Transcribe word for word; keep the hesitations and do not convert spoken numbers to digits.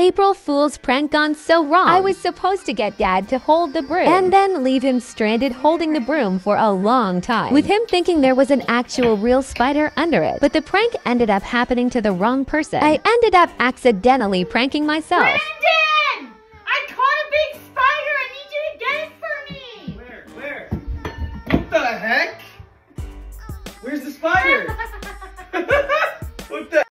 April Fool's prank gone so wrong. I was supposed to get Dad to hold the broom and then leave him stranded holding the broom for a long time, with him thinking there was an actual real spider under it. But the prank ended up happening to the wrong person. I ended up accidentally pranking myself. Brandon!